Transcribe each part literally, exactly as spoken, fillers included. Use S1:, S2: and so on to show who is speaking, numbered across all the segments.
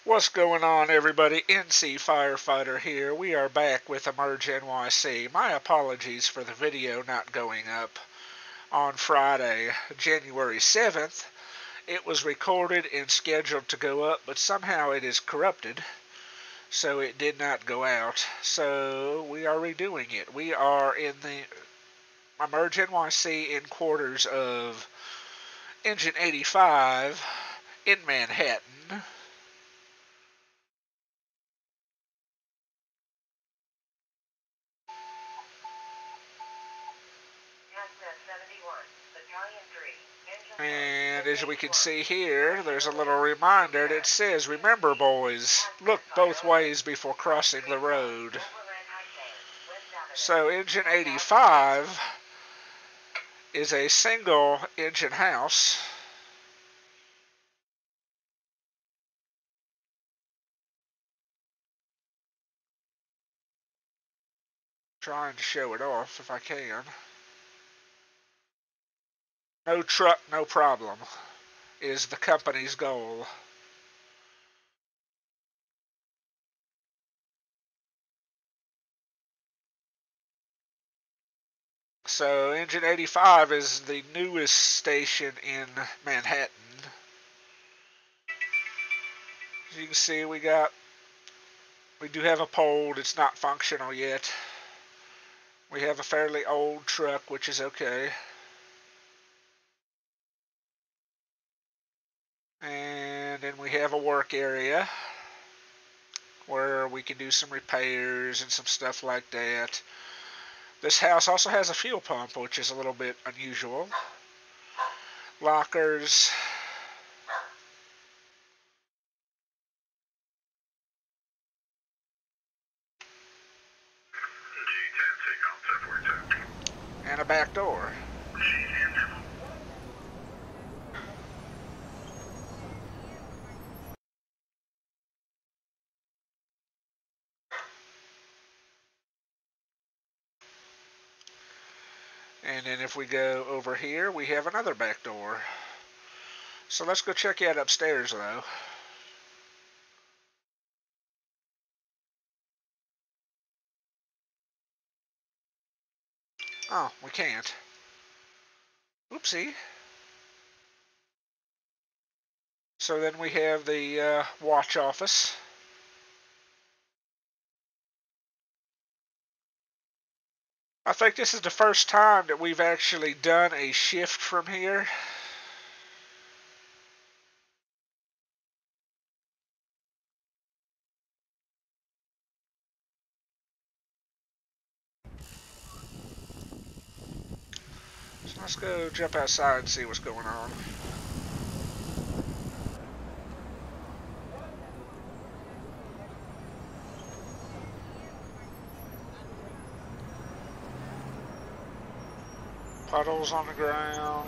S1: What's going on, everybody? N C Firefighter here. We are back with EmergeNYC. My apologies for the video not going up on Friday, January seventh. It was recorded and scheduled to go up, but somehow it is corrupted, so it did not go out. So we are redoing it. We are in the EmergeNYC in quarters of Engine eighty-five in Manhattan. And as we can see here, there's a little reminder that says, remember boys, look both ways before crossing the road. So Engine eighty-five is a single engine house. Trying to show it off if I can. No truck, no problem is the company's goal. So Engine eighty-five is the newest station in Manhattan. As you can see, we got, we do have a pole. It's not functional yet. We have a fairly old truck, which is okay. And then we have a work area where we can do some repairs and some stuff like that. This house also has a fuel pump, which is a little bit unusual. Lockers. And a back door. And then if we go over here, we have another back door. So let's go check out upstairs, though. Oh, we can't. Oopsie. So then we have the uh, watch office. I think this is the first time that we've actually done a shift from here. So let's go jump outside and see what's going on. Puddles on the ground.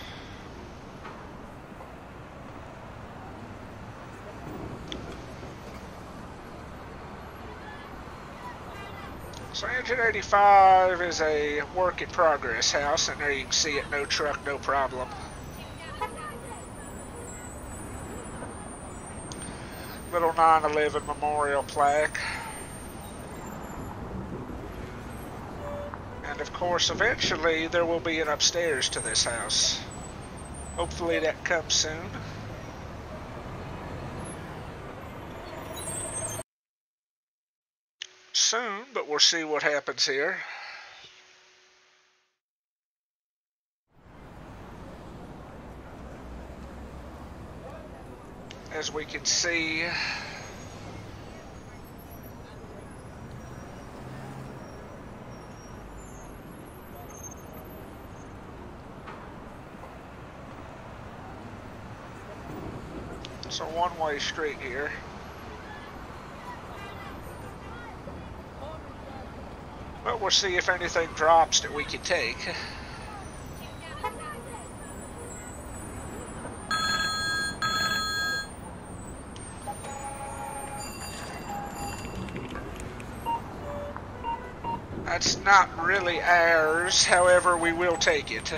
S1: So Engine eighty-five is a work in progress house, and there you can see it, no truck, no problem. Little nine eleven memorial plaque. And of course, eventually there will be an upstairs to this house. Hopefully that comes soon. Soon, but we'll see what happens here. As we can see, it's a one-way street here. But we'll see if anything drops that we can take. That's not really ours, however, we will take it.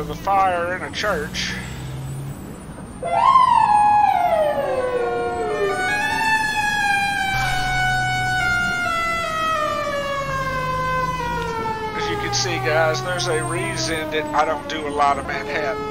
S1: of a fire in a church. As you can see, guys, there's a reason that I don't do a lot of Manhattan.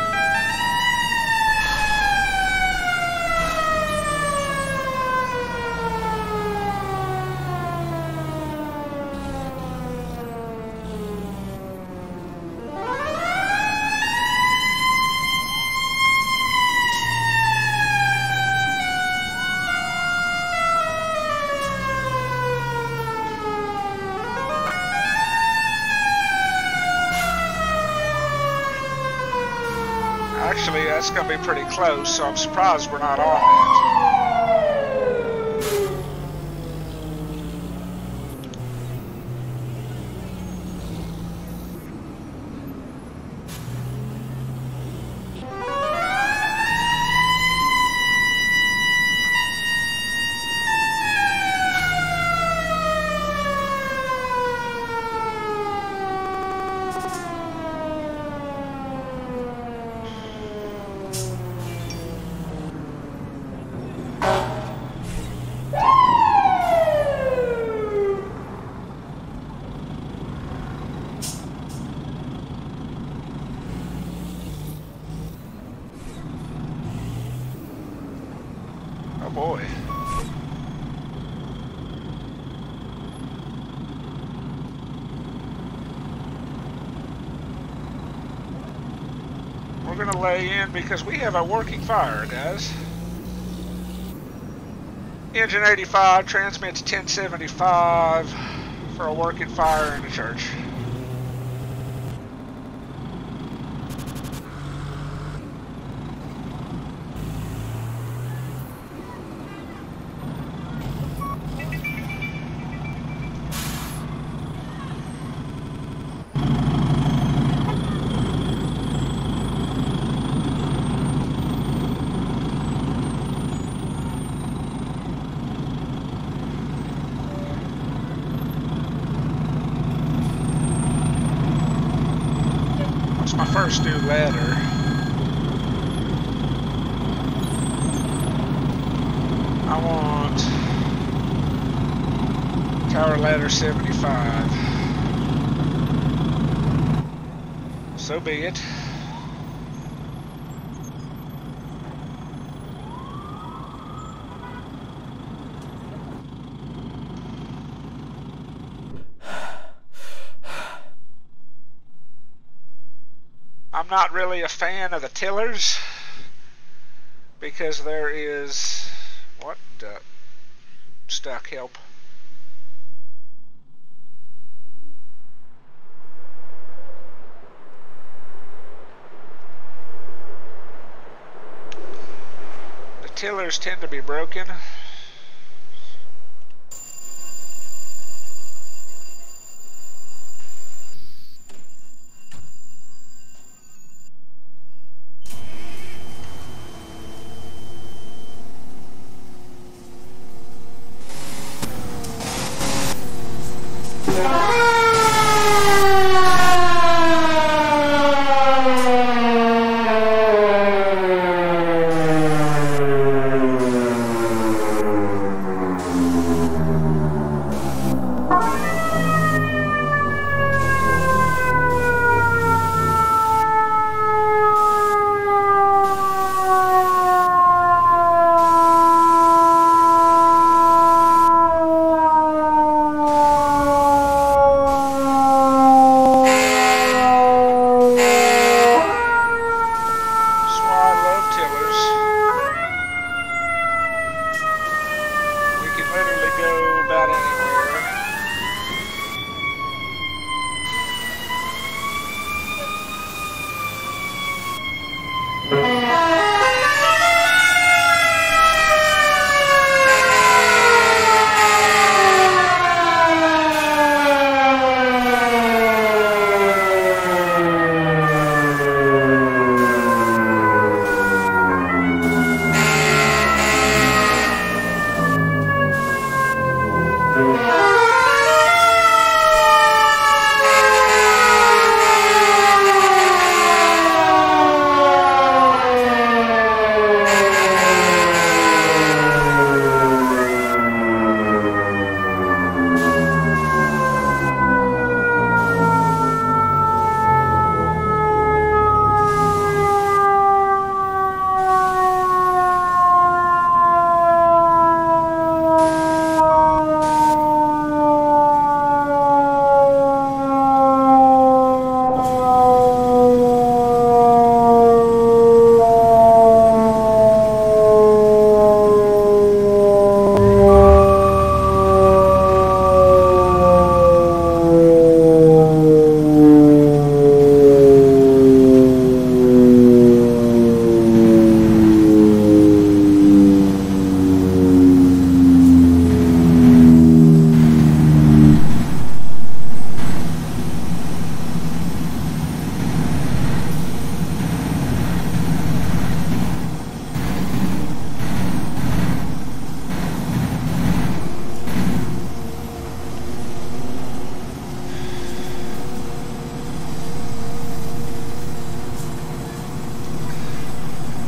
S1: Actually, that's going to be pretty close, so I'm surprised we're not on it. Oh boy. We're gonna lay in because we have a working fire, guys. Engine eighty-five transmits ten seventy-five for a working fire in the church. My first new ladder. I want tower ladder seventy-five. So be it. I'm not really a fan of the tillers because there is what uh, stuck help. The tillers tend to be broken.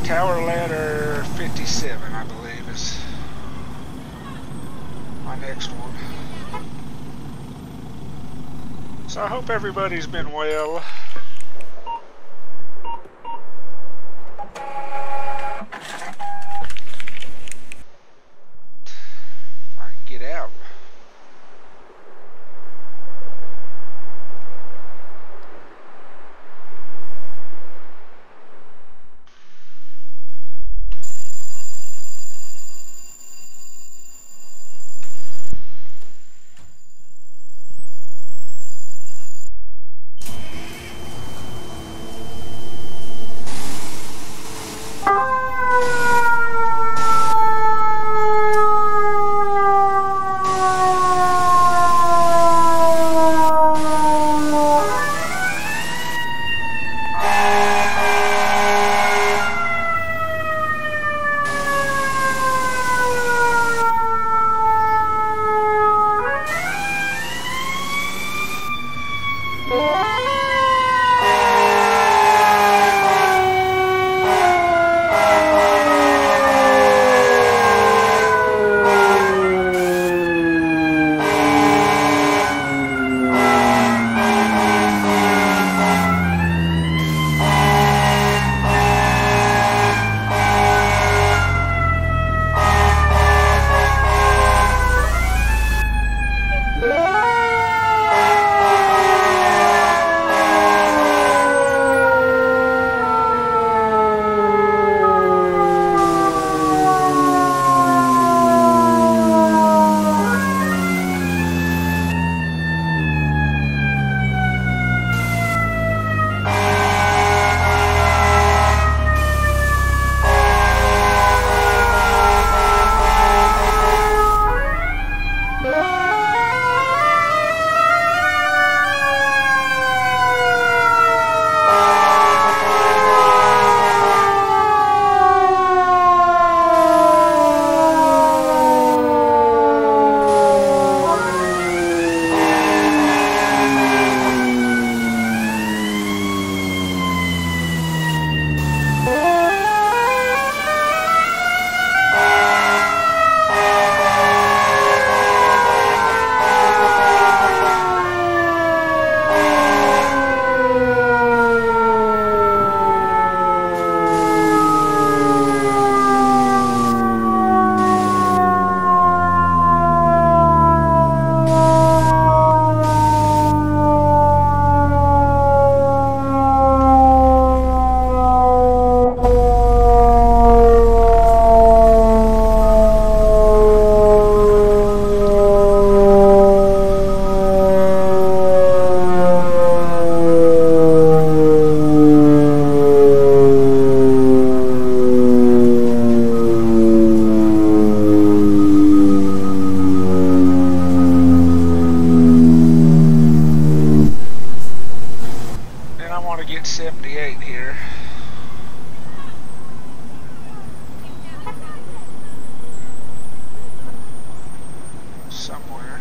S1: Tower ladder fifty-seven, I believe, is my next one. So I hope everybody's been well. I can get out. seventy-eight here. Somewhere.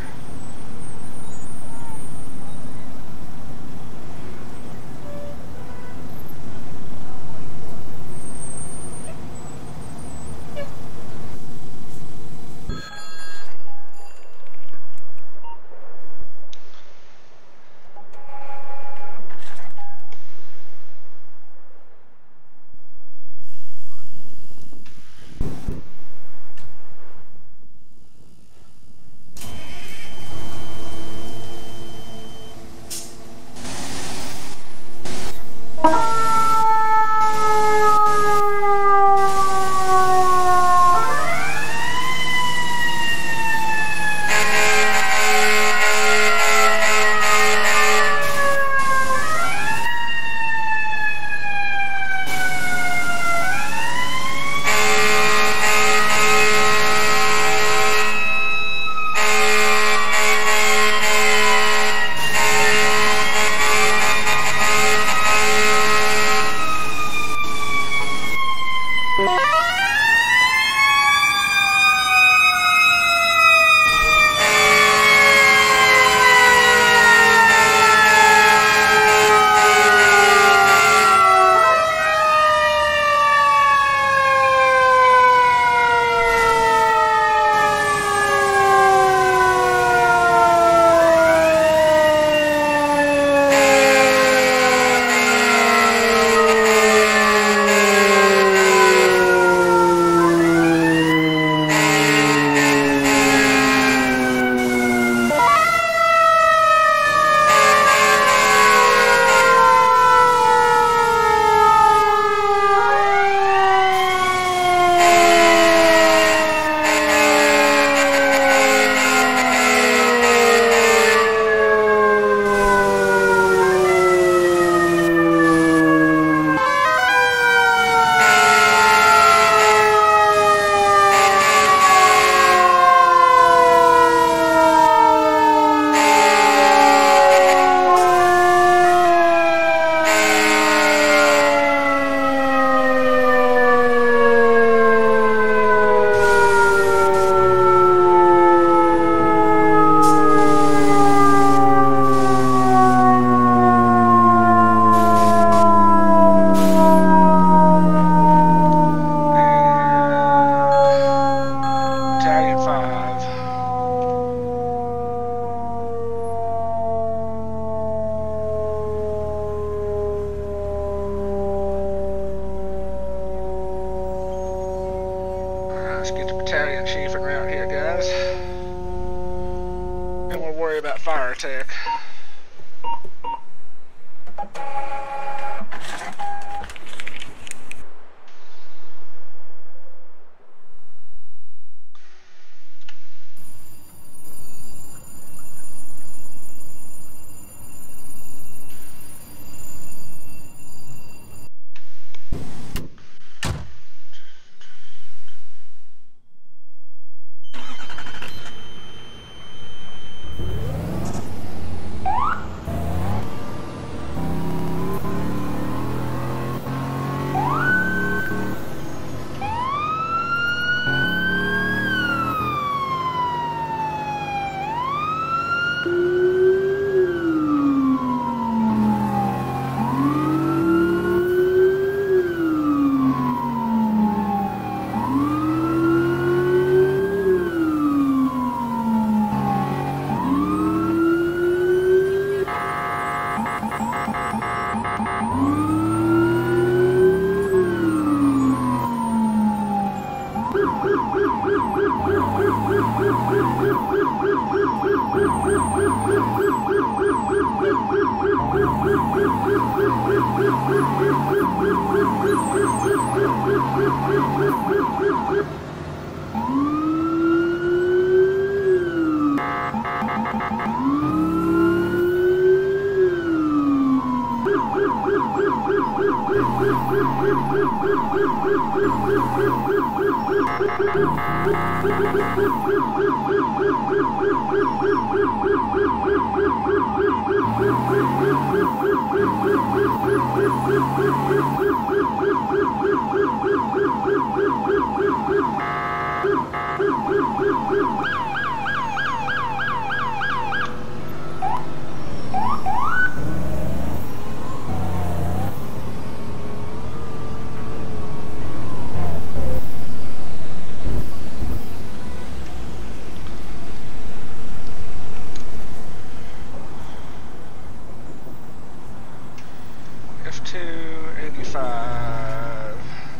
S1: let's get the battalion chief en route here, guys. And we'll worry about fire attack. F two eighty-five.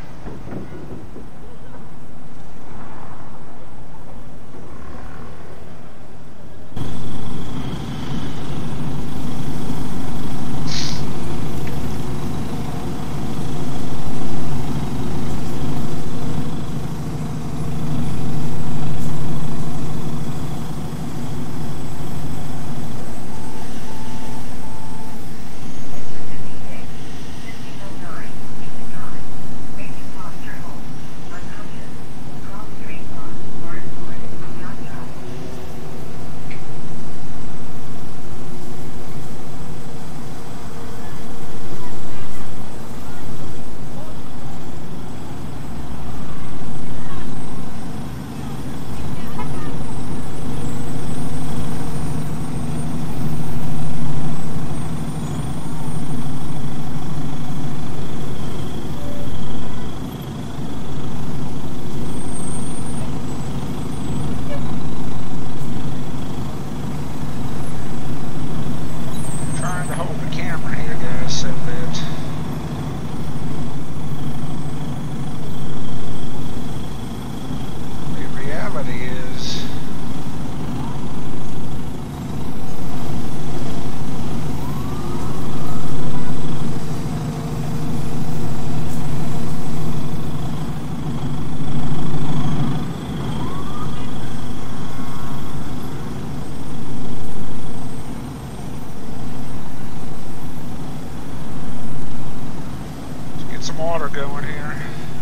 S1: Some water going here.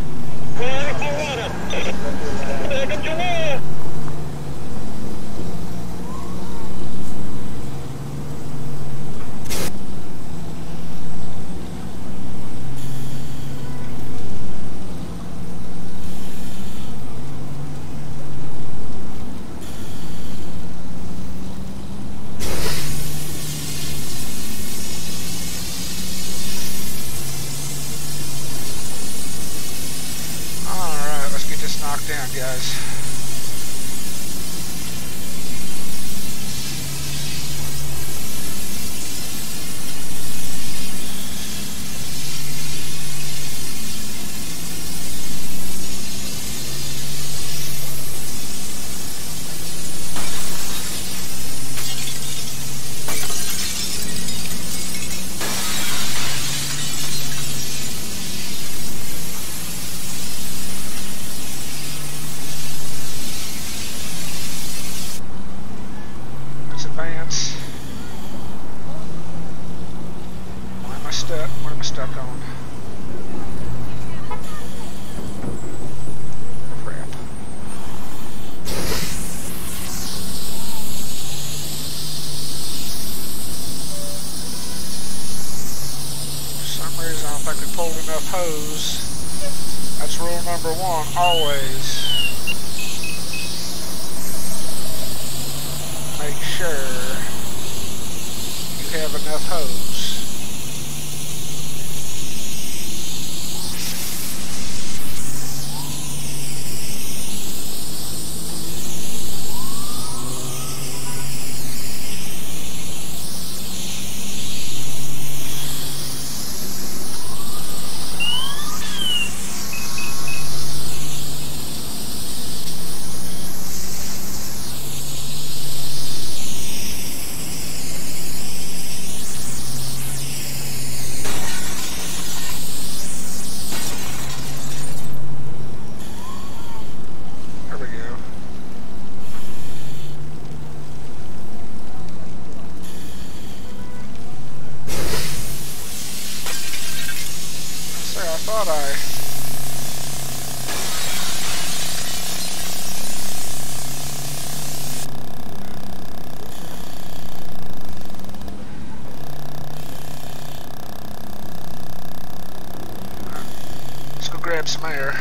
S1: Knocked down, guys. want to always make sure you have enough hose. Thought I let's go grab some air.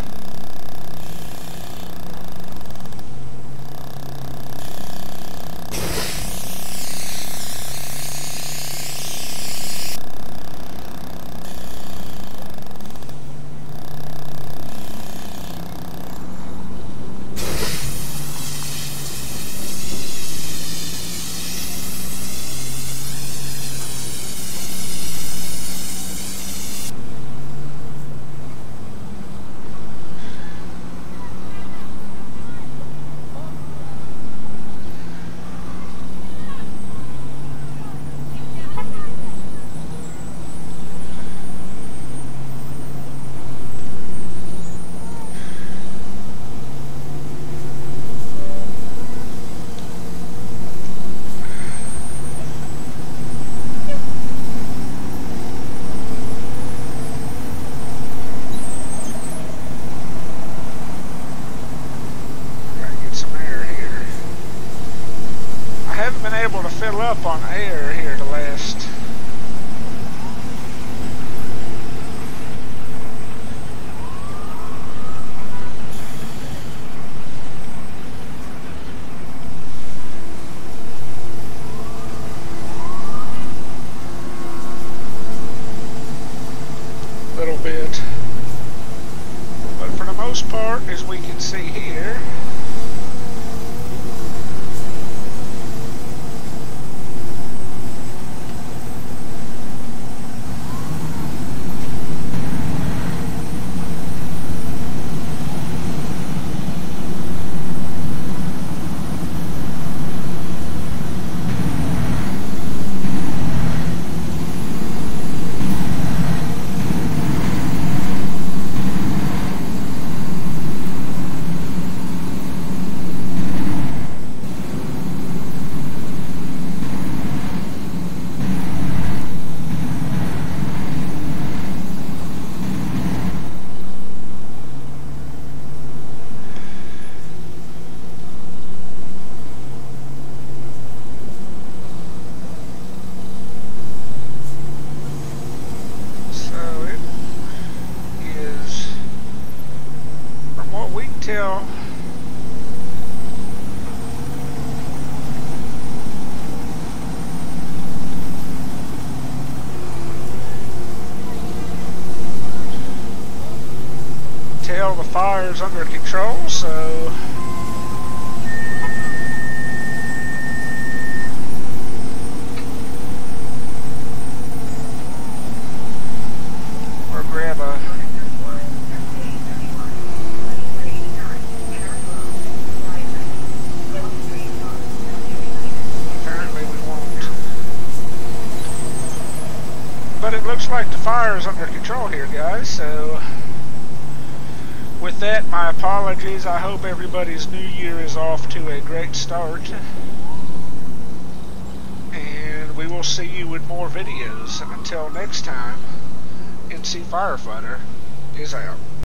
S1: Able to fill up on air here the last little bit, but for the most part, as we can see here, tell tell the fire's under control, so or grab a but it looks like the fire is under control here, guys, so with that, my apologies. I hope everybody's new year is off to a great start, and we will see you with more videos. Until next time, N C Firefighter is out.